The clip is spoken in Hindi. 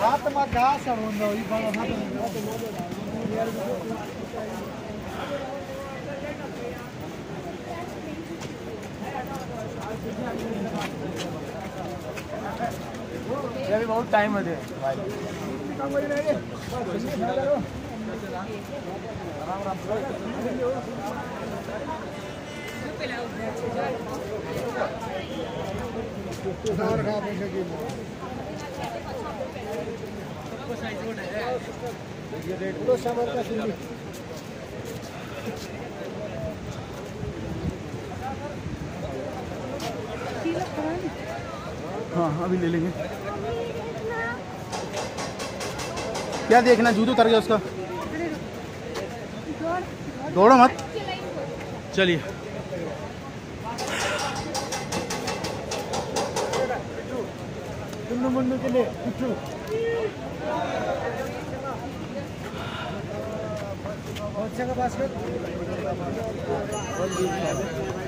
अभी बहुत टाइम है हाँ अभी ले लेंगे। क्या देखना, जूते उतर गया उसका। दौड़ो मत, चलिए। के लिए अच्छा का बास्केट